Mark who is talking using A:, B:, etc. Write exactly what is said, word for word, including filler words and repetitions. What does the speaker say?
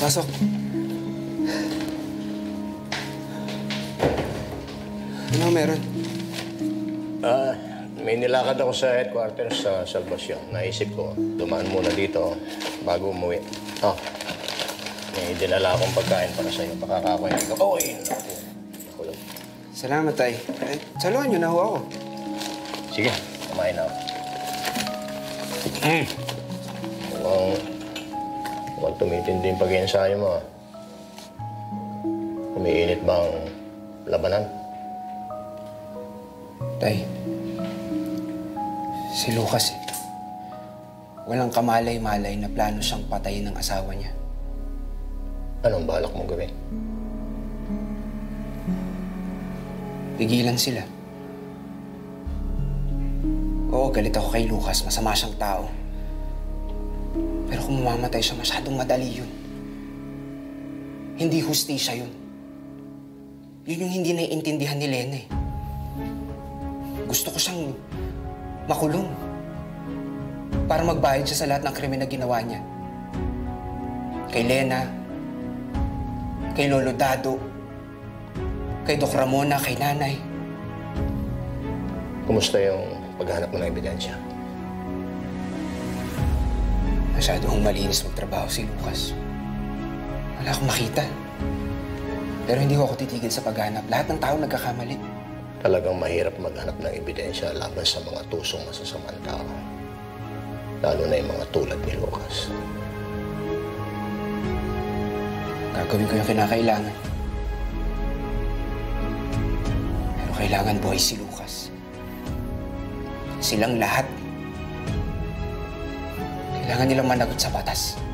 A: Pasok. Ano meron?
B: Ah, uh, may nilakad ako sa headquarters sa Salvacion. Naisip ko, dumaan muna dito bago umuwi. Oh, may dinala akong pagkain para sa'yo. Pakakakuha ko. Oh, yun. Ako lang.
A: Salamat, Tay. Eh, saluhan niyo na ho ako.
B: Sige, kumain na ako. Mm. Mukhang, mukhang tumitindi yung pag-iensayo mo, ah. Umiinit ba ang labanan?
A: Tay, si Lucas eh. Walang kamalay-malay na plano siyang patayin ng asawa niya.
B: Anong balak mong gawin?
A: Pigilan sila. Oo, galit ako kay Lucas. Masama siyang tao. Pero kung mamamatay siya, masyadong madali yun. Hindi hustisya yun. Yun yung hindi naiintindihan ni Lena eh. Gusto ko siyang makulong para magbayad siya sa lahat ng krimen na ginawa niya. Kay Lena, kay Lolo Dado, kay Doc Ramona, kay Nanay.
B: Kumusta yung paghanap mo ng ebidensya?
A: Masyadong malinis magtrabaho si Lucas. Wala akong makita. Pero hindi ko ako titigil sa paghanap. Lahat ng tao nagkakamali.
B: Talagang mahirap maghanap ng ebidensya laban sa mga tusong masasamang tao. Lalo na yung mga tulad ni Lucas.
A: Gagawin ko yung kinakailangan. Pero kailangan buhay si Lucas. Silang lahat. Kailangan nilang managot sa batas.